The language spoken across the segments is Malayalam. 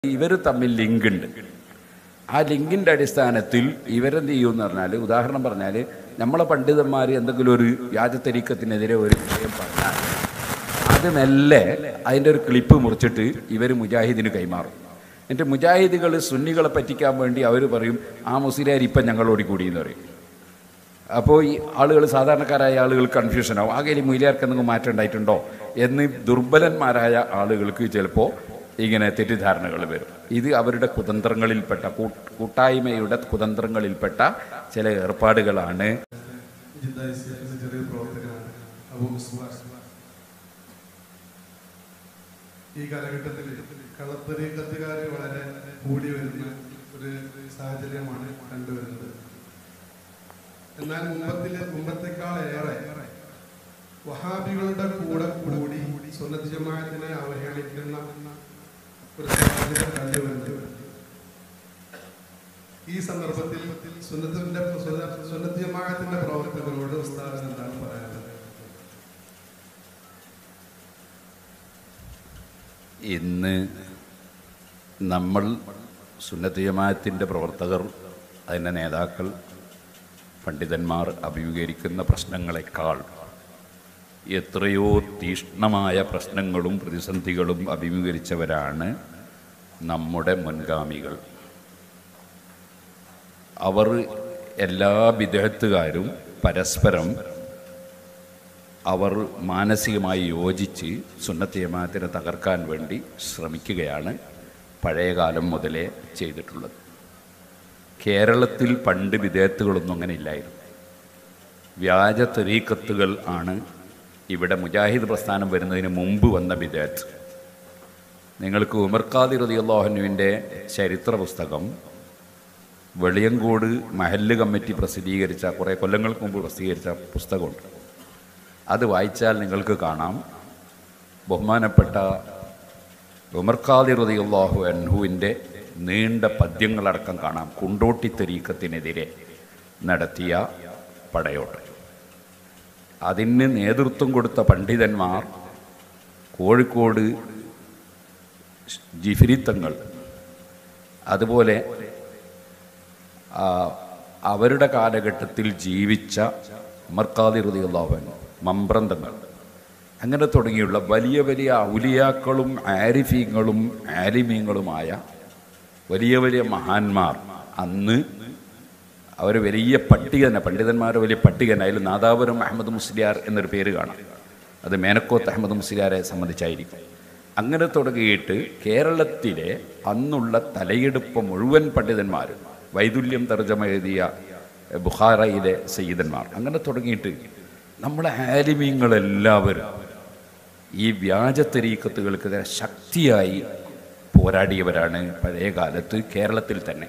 ഇവർ തമ്മിൽ ലിങ്ക് ഉണ്ട്. ആ ലിങ്കിൻ്റെ അടിസ്ഥാനത്തിൽ ഇവരെന്ത് ചെയ്യുമെന്ന് പറഞ്ഞാൽ, ഉദാഹരണം പറഞ്ഞാൽ, നമ്മളെ പണ്ഡിതന്മാർ എന്തെങ്കിലും ഒരു വ്യാജത്തരീക്കത്തിനെതിരെ ഒരു വിഷയം പറഞ്ഞാൽ അത് മെല്ലെ അതിൻ്റെ ഒരു ക്ലിപ്പ് മുറിച്ചിട്ട് ഇവർ മുജാഹിദിന് കൈമാറും. എന്നിട്ട് മുജാഹിദുകൾ സുന്നികളെ പറ്റിക്കാൻ വേണ്ടി അവർ പറയും, ആ മുസ്ലിയാർ ഇപ്പം ഞങ്ങളോട് കൂടി എന്ന് പറയും. അപ്പോൾ ഈ ആളുകൾ, സാധാരണക്കാരായ ആളുകൾ കൺഫ്യൂഷനാവും, ആകെ ഈ മുസ്ലിയാർക്ക് എന്തെങ്കിലും മാറ്റം ഉണ്ടായിട്ടുണ്ടോ എന്ന് ദുർബലന്മാരായ ആളുകൾക്ക് ചിലപ്പോൾ ഇങ്ങനെ തെറ്റിദ്ധാരണകൾ വരും. ഇത് അവരുടെ കുതന്ത്രങ്ങളിൽപ്പെട്ട, കൂട്ടായ്മയുടെ കുതന്ത്രങ്ങളിൽപ്പെട്ട ചില ഏർപ്പാടുകളാണ്. ഈ കാലഘട്ടത്തിൽ കളത്തരീക്കത്തുകാർ വളരെ കൂടി വരുന്ന ഒരു സാഹചര്യമാണ് കണ്ടുവരുന്നത്. എന്നാൽ മുമ്പത്തേക്കാളേറെ വഹാബികളുടെ കൂടെ കൂടി സുന്നത്ത് ജമാഅത്തിനെ അവഹേളിക്കുന്ന ഒരു സാഹചര്യം കണ്ടുവരുന്നത്. ഈ സന്ദർഭത്തിൽ സുന്നത്ത് ജമാഅത്തിന്റെ പ്രവർത്തകരോട് ഉസ്താദ് എന്താണ് പറയാനുള്ളത്? ഇന്ന് നമ്മൾ സുന്നത്ത് ജമാഅത്തിൻ്റെ പ്രവർത്തകർ, അതിൻ്റെ നേതാക്കൾ, പണ്ഡിതന്മാർ അഭിമുഖീകരിക്കുന്ന പ്രശ്നങ്ങളെക്കാൾ എത്രയോ തീഷ്ണമായ പ്രശ്നങ്ങളും പ്രതിസന്ധികളും അഭിമുഖീകരിച്ചവരാണ് നമ്മുടെ മുൻഗാമികൾ. അവർ എല്ലാ വിദഗ്ധക്കാരും പരസ്പരം അവർ മാനസികമായി യോജിച്ച് സുന്നത്ത് ജമാഅത്തിനെ തകർക്കാൻ വേണ്ടി ശ്രമിക്കുകയാണ് പഴയകാലം മുതലേ ചെയ്തിട്ടുള്ളത്. കേരളത്തിൽ പണ്ട് വിദേത്തുകളൊന്നും അങ്ങനെ ഇല്ലായിരുന്നു. വ്യാജ തരീക്കത്തുകൾ ആണ് ഇവിടെ മുജാഹിദ് പ്രസ്ഥാനം വരുന്നതിന് മുമ്പ് വന്ന വിദേത്ത്. നിങ്ങൾക്ക് ഉമർ ഖാദി റളിയല്ലാഹു അൻഹുവിൻ്റെ ചരിത്ര പുസ്തകം വെളിയങ്കോട് മഹല്ല് കമ്മിറ്റി പ്രസിദ്ധീകരിച്ച, കുറേ കൊല്ലങ്ങൾക്ക് മുമ്പ് പ്രസിദ്ധീകരിച്ച പുസ്തകമുണ്ട്. അത് വായിച്ചാൽ നിങ്ങൾക്ക് കാണാം, ബഹുമാനപ്പെട്ട ഉമർ ഖാദി റളിയല്ലാഹു അൻഹുവിൻ്റെ നീണ്ട പദ്യങ്ങളടക്കം കാണാം കുണ്ടോട്ടി തരീക്കത്തിനെതിരെ നടത്തിയ പടയോട്ടം. അതിന് നേതൃത്വം കൊടുത്ത പണ്ഡിതന്മാർ കോഴിക്കോട് ജിഫ്രിത്തങ്ങൾ, അതുപോലെ അവരുടെ കാലഘട്ടത്തിൽ ജീവിച്ച ഉമർ ഖാദി റളിയല്ലാഹു അൻഹു, മമ്പ്രന്തങ്ങൾ, അങ്ങനെ തുടങ്ങിയുള്ള വലിയ വലിയ ഔലിയാക്കളും ആരിഫീങ്ങളും ആലിമീങ്ങളുമായ വലിയ വലിയ മഹാന്മാർ അന്ന് അവർ വലിയ പട്ടിക തന്നെ, പണ്ഡിതന്മാരുടെ വലിയ പട്ടിക തന്നെ. അതിൽ നാദാപുരം അഹമ്മദ് മുസ്ലിയാർ എന്നൊരു പേര് കാണാം. അത് മേനക്കോത്ത് അഹമ്മദ് മുസ്ലിയാരെ സംബന്ധിച്ചായിരിക്കും. അങ്ങനെ തുടങ്ങിയിട്ട് കേരളത്തിലെ അന്നുള്ള തലയെടുപ്പ് മുഴുവൻ പണ്ഡിതന്മാരും, വൈദുല്യം തർജ്ജമ എഴുതിയ ബുഖാറയിലെ സയ്യിദന്മാർ, അങ്ങനെ തുടങ്ങിയിട്ട് നമ്മളെ ആലിമീങ്ങളെല്ലാവരും ഈ വ്യാജ തരീക്കത്തുകൾക്കെതിരെ ശക്തിയായി പോരാടിയവരാണ് പഴയ കാലത്ത് കേരളത്തിൽ തന്നെ.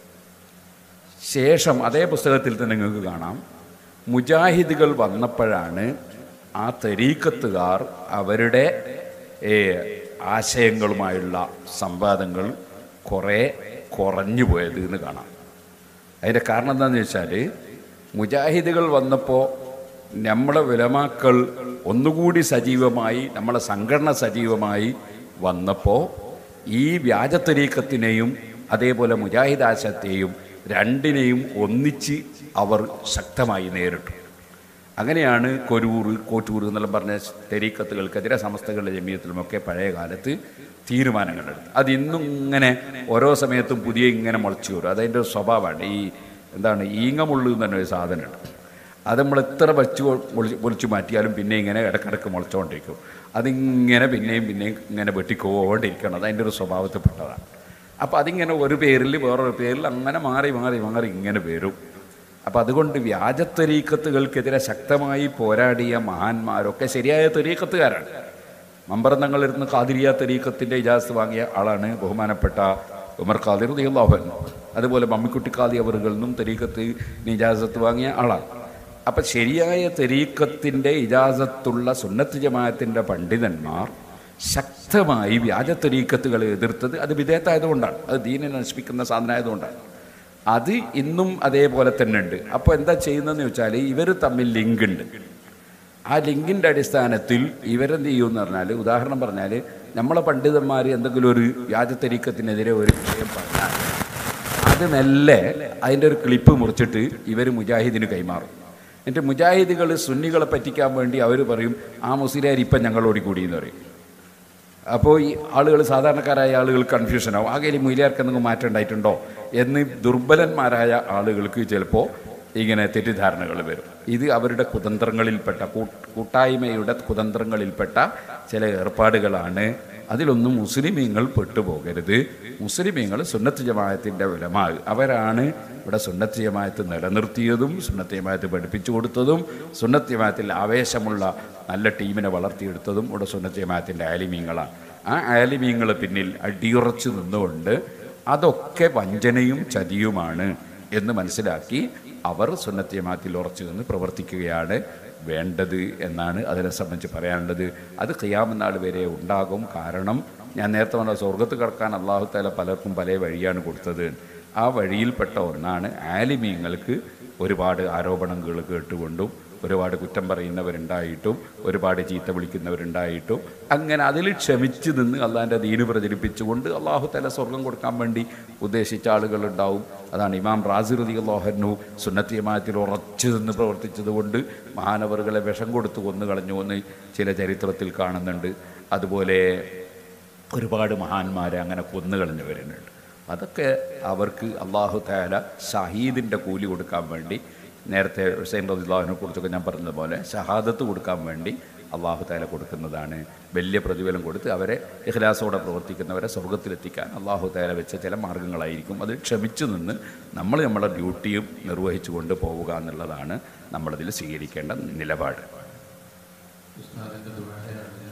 ശേഷം അതേ പുസ്തകത്തിൽ തന്നെ നിങ്ങൾക്ക് കാണാം, മുജാഹിദുകൾ വന്നപ്പോഴാണ് ആ തരീക്കത്തുകാർ അവരുടെ ആശയങ്ങളുമായുള്ള സംവാദങ്ങൾ കുറേ കുറഞ്ഞു പോയത് എന്ന് കാണാം. അതിൻ്റെ കാരണം എന്താണെന്ന് വെച്ചാൽ, മുജാഹിദുകൾ വന്നപ്പോൾ നമ്മളെ ഉലമാക്കൾ ഒന്നുകൂടി സജീവമായി, നമ്മളെ സംഘടന സജീവമായി വന്നപ്പോൾ ഈ വ്യാജ തരീക്കത്തിനെയും അതേപോലെ മുജാഹിദ് ആശയത്തെയും രണ്ടിനെയും ഒന്നിച്ച് അവർ ശക്തമായി നേരിട്ടു. അങ്ങനെയാണ് കൊരൂർ, കോറ്റൂർ എന്നെല്ലാം പറഞ്ഞ തരീക്കത്തുകൾക്കെതിരെ സമസ്തകളുടെ ജമിയത്തിലുമൊക്കെ പഴയ കാലത്ത് തീരുമാനങ്ങളെടുത്തു. അതിന്നും ഇങ്ങനെ ഓരോ സമയത്തും പുതിയ ഇങ്ങനെ മുളച്ചു വരും. അതതിൻ്റെ സ്വഭാവമാണ്. ഈ എന്താണ്, ഈങ്ങമുള്ളു എന്ന് പറഞ്ഞൊരു സാധനമുണ്ട്. അത് നമ്മൾ എത്ര പൊളിച്ചു മാറ്റിയാലും പിന്നെ ഇങ്ങനെ ഇടക്കിടക്ക് മുളച്ചുകൊണ്ടിരിക്കും. അതിങ്ങനെ പിന്നെയും ഇങ്ങനെ വെട്ടിക്കൊണ്ടിരിക്കണം. അതതിൻ്റെ ഒരു സ്വഭാവത്തിൽപ്പെട്ടതാണ്. അപ്പോൾ അതിങ്ങനെ ഒരു പേരിൽ വേറൊരു പേരിൽ അങ്ങനെ മാറി ഇങ്ങനെ വരും. അപ്പോൾ അതുകൊണ്ട് വ്യാജ തരീക്കത്തുകൾക്കെതിരെ ശക്തമായി പോരാടിയ മഹാന്മാരൊക്കെ ശരിയായ തരീക്കത്തുകാരാണ്. മമ്പറന്നങ്ങളിരുന്ന് ഖാദിരിയ തരീക്കത്തിൻ്റെ ഇജാസത്ത് വാങ്ങിയ ആളാണ് ബഹുമാനപ്പെട്ട ഉമർ ഖാദി റളിയല്ലാഹു അൻഹു. അതുപോലെ മമ്മിക്കുട്ടി ഖാദി അവറുകളിൽ നിന്നും തരീക്കത്തിന് ഇജാസത്ത് വാങ്ങിയ ആളാണ്. അപ്പം ശരിയായ തരീക്കത്തിൻ്റെ ഇജാസത്തുള്ള സുന്നത്ത് ജമാഅത്തിൻ്റെ പണ്ഡിതന്മാർ ശക്തമായി വ്യാജ തരീക്കത്തുകളെ എതിർത്തത് അത് വിദേഹത്തായതുകൊണ്ടാണ്, അത് ദീനിനെ നശിപ്പിക്കുന്ന സാധനമായതുകൊണ്ടാണ്. അത് ഇന്നും അതേപോലെ തന്നെ ഉണ്ട്. അപ്പോൾ എന്താ ചെയ്യുന്നതെന്ന് വെച്ചാൽ, ഇവർ തമ്മിൽ ലിങ്ക് ഉണ്ട്. ആ ലിങ്കിൻ്റെ അടിസ്ഥാനത്തിൽ ഇവരെന്ത് ചെയ്യുമെന്ന് പറഞ്ഞാൽ, ഉദാഹരണം പറഞ്ഞാൽ നമ്മളെ പണ്ഡിതന്മാർ എന്തെങ്കിലും ഒരു വ്യാജത്തരീക്കത്തിനെതിരെ ഒരു വിഷയം പറഞ്ഞാൽ അത് മെല്ലെ അതിൻ്റെ ഒരു ക്ലിപ്പ് മുറിച്ചിട്ട് ഇവർ മുജാഹിദിന് കൈമാറും. എന്നിട്ട് മുജാഹിദുകൾ സുന്നികളെ പറ്റിക്കാൻ വേണ്ടി അവർ പറയും ആ മുസ്ലിയാർ ഇപ്പം ഞങ്ങളോട് കൂടി എന്ന് പറയും. അപ്പോൾ ഈ ആളുകൾ, സാധാരണക്കാരായ ആളുകൾ കൺഫ്യൂഷനാവും. ആകെ ഈ മൂല്യാർക്ക് എന്തെങ്കിലും മാറ്റം ഉണ്ടായിട്ടുണ്ടോ എന്ന് ദുർബലന്മാരായ ആളുകൾക്ക് ചിലപ്പോൾ ഇങ്ങനെ തെറ്റിദ്ധാരണകൾ വരും. ഇത് അവരുടെ കുതന്ത്രങ്ങളിൽപ്പെട്ട, കൂട്ടായ്മയുടെ കുതന്ത്രങ്ങളിൽപ്പെട്ട ചില ഏർപ്പാടുകളാണ്. അതിലൊന്നും മുസ്ലിമീങ്ങൾ പെട്ടുപോകരുത്. മുസ്ലിമീങ്ങൾ സുന്നത്ത് ജമാഅത്തിൻ്റെ ഉലമാ, അവരാണ് ഇവിടെ സുന്നത്ത് ജമാഅത്ത് നിലനിർത്തിയതും സുന്നത്ത് ജമാഅത്ത് പഠിപ്പിച്ചു കൊടുത്തതും സുന്നത്ത് ജമാഅത്തിൽ ആവേശമുള്ള നല്ല ടീമിനെ വളർത്തിയെടുത്തതും ഇവിടെ സുന്നത്ത് ജമാഅത്തിൻ്റെ ആലിമീങ്ങളാണ്. ആ ആലിമീങ്ങൾ പിന്നിൽ അടിയുറച്ച് നിന്നുകൊണ്ട് അതൊക്കെ വഞ്ചനയും ചതിയുമാണ് എന്ന് മനസ്സിലാക്കി അവർ സുന്നത്ത് ജമാഅത്തിൽ ഉറച്ചു നിന്ന് പ്രവർത്തിക്കുകയാണ് വേണ്ടത് എന്നാണ് അതിനെ സംബന്ധിച്ച് പറയാനുള്ളത്. അത് ഖിയാമത്ത് നാൾ വരെ ഉണ്ടാകും. കാരണം ഞാൻ നേരത്തെ പറഞ്ഞ സ്വർഗ്ഗത്ത് കടക്കാൻ അല്ലാഹു തആല പലർക്കും പല വഴിയാണ് കൊടുത്തത്. ആ വഴിയിൽപ്പെട്ട ഒന്നാണ് ആലിമീങ്ങൾക്ക് ഒരുപാട് ആരോപണങ്ങൾ കേട്ടുകൊണ്ടും ഒരുപാട് കുറ്റം പറയുന്നവരുണ്ടായിട്ടും ഒരുപാട് ചീത്ത വിളിക്കുന്നവരുണ്ടായിട്ടും അങ്ങനെ അതിൽ ക്ഷമിച്ച് നിന്ന് അള്ളാഹിൻ്റെ ദീന് പ്രചരിപ്പിച്ചുകൊണ്ട് അല്ലാഹു തആല സ്വർഗം കൊടുക്കാൻ വേണ്ടി ഉദ്ദേശിച്ച ആളുകളുണ്ടാവും. അതാണ് ഇമാം റാസി റളിയല്ലാഹു അൻഹു സുന്നത്ത് ജമാഅത്തിൽ ഉറച്ചു നിന്ന് പ്രവർത്തിച്ചതുകൊണ്ട് മഹാനവറുകളെ വിഷം കൊടുത്ത് കൊന്നു കളഞ്ഞു എന്ന് ചില ചരിത്രത്തിൽ കാണുന്നുണ്ട്. അതുപോലെ ഒരുപാട് മഹാന്മാരെ അങ്ങനെ കൊന്നു കളഞ്ഞവരുന്നുണ്ട്. അതൊക്കെ അവർക്ക് അല്ലാഹു തആല ഷഹീദിൻ്റെ കൂലി കൊടുക്കാൻ വേണ്ടി, നേരത്തെ ഹുസൈൻ റളിയല്ലാഹുവിനെ കുറിച്ചൊക്കെ ഞാൻ പറഞ്ഞതുപോലെ ഷഹാദത്ത് കൊടുക്കാൻ വേണ്ടി അല്ലാഹു തആല കൊടുക്കുന്നതാണ്. വലിയ പ്രതിഫലം കൊടുത്ത് അവരെ ഇഖ്ലാസോടെ പ്രവർത്തിക്കുന്നവരെ സ്വർഗ്ഗത്തിലെത്തിക്കാൻ അല്ലാഹു തആല വെച്ച ചില മാർഗ്ഗങ്ങളായിരിക്കും. അത് ക്ഷമിച്ചു നിന്ന് നമ്മൾ നമ്മുടെ ഡ്യൂട്ടിയും നിർവഹിച്ചു കൊണ്ട് പോവുക എന്നുള്ളതാണ് നമ്മളതിൽ സ്വീകരിക്കേണ്ട നിലപാട്.